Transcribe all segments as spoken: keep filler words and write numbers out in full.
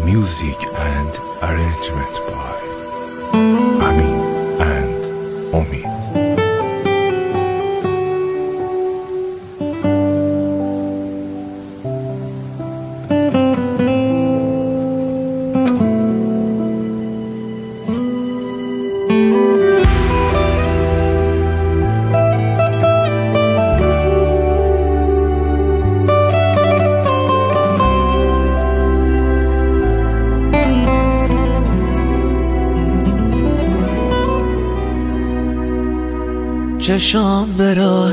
Music and arrangement by Amin and Omid. چشام به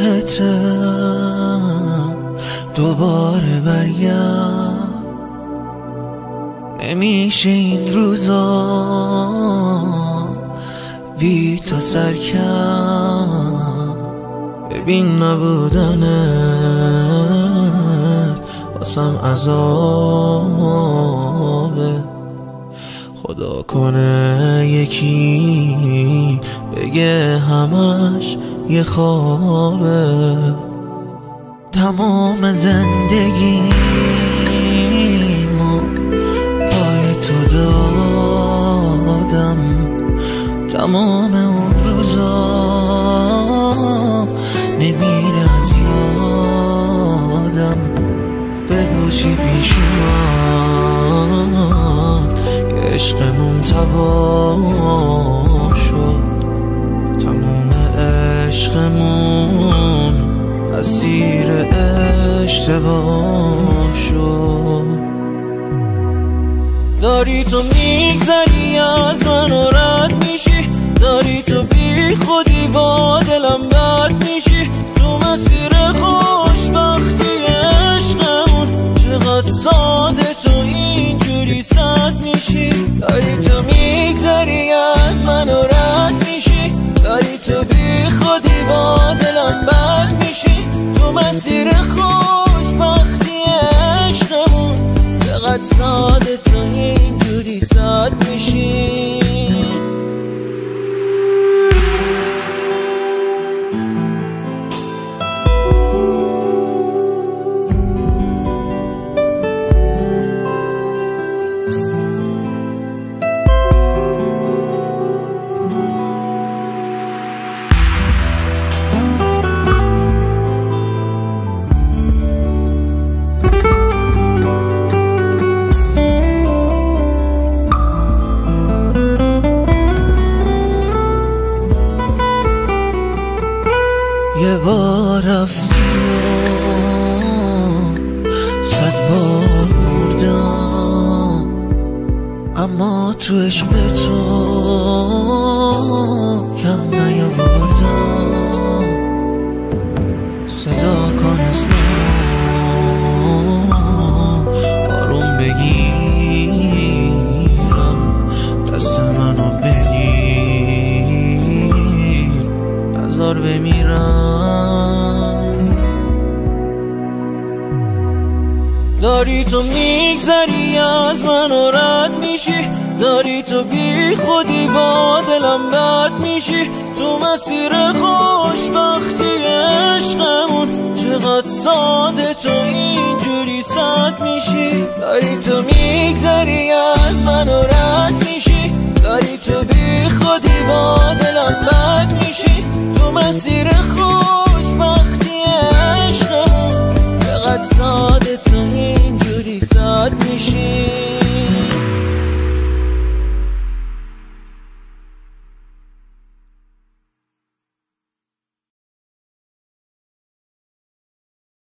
راحتم دوباره برگرد، نمیشه این روزا بی تو سر کرد. ببین نبودنت واسم عذابه، خدا کنه یکی بگه همش یه خوابه. تمام زندگیمو پای تو دادم، تمام اون روزا نمیره از یادم. بگو چی پیش اومد که عشقمون تباه شد، تمام عشقمون اسیر اشتباه شد. داری تو میگذری از من و رد میشی، داری تو بی خودی با دلم بد میشی. تو مسیر خوشبختی عشقمون چقدر ساده تو اینجوری سد میشی. داری تو میگذری از من و رد میشی، داری تو بی خودی با دلم بد میشی. تو مسیر خوشبختی عشقمون چقدر ساده تو اینجوری سد میشی. یه بار رفتی و صد بار مردم، اما تو عشق تو کم نیاوردم. صدا کن اسمم آروم بگیرم، دست منو بگیر نذار بمیرم. داری تو میگذری از من و رد میشی، داری تو بی خودی با دلم بد میشی. تو مسیر خوشبختی عشقمون چقدر ساده تو اینجوری سد میشی. داری تو میگذری از من و رد میشی، داری تو بی خودی با دلم بد میشی. تو مسیر خوشبختی عشقمون چقدر ساده